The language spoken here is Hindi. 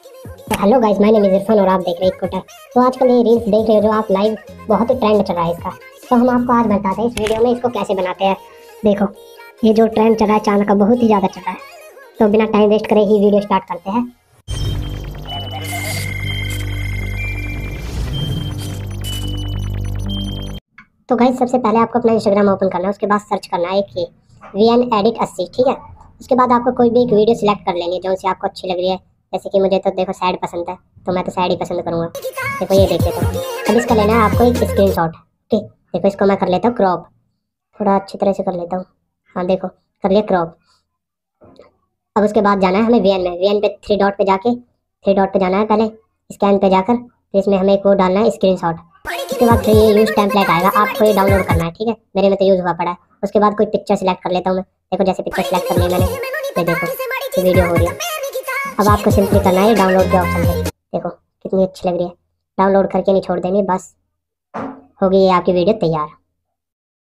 तो hello guys, my name is Irfan और आप देख रहे हैं स्कूटर। तो आजकल ये रील्स देख रहे हो जो आप लाइव, बहुत ही ट्रेंड चल रहा है इसका। तो हम आपको आज बताते हैं इस वीडियो में इसको कैसे बनाते हैं। देखो, ये जो ट्रेंड चल रहा है चाइना का, बहुत ही ज़्यादा चल रहा है। तो बिना टाइम वेस्ट करे ही वीडियो स्टार्ट करते हैं। तो गाइस, सबसे पहले आपको अपना इंस्टाग्राम ओपन करना है, उसके बाद सर्च करना है कि VN Edit 80, ठीक है। उसके बाद आपको कोई भी एक वीडियो सिलेक्ट कर लेंगे जो सी आपको अच्छी लग रही है। जैसे कि मुझे तो देखो सैड पसंद है, तो मैं तो सैड ही पसंद करूँगा। देखो ये देख लेता हूँ। अब इसका लेना है आपको एक स्क्रीनशॉट, ठीक। देखो इसको मैं कर लेता हूँ क्रॉप, थोड़ा अच्छी तरह से कर लेता हूँ। हाँ देखो, कर लिया क्रॉप। अब उसके बाद जाना है हमें VN पे थ्री डॉट पे जाना है पहले, स्कैन पे जाकर, फिर इसमें हमें एक वो डालना है स्क्रीनशॉट। उसके बाद फिर ये यूज टेम्पलेट आएगा, आपको ये डाउनलोड करना है, ठीक है। मेरे में तो यूज हुआ पड़ा है। उसके बाद कोई पिक्चर सिलेक्ट कर लेता हूँ मैं। देखो जैसे पिक्चर सिलेक्ट कर ली मैंने, ये देखो ये वीडियो हो रही है। अब आपको सिंपली करना है डाउनलोड के ऑप्शन पे। देखो कितनी अच्छी लग रही है, डाउनलोड करके नहीं छोड़ देनी, बस हो गई है आपकी वीडियो तैयार।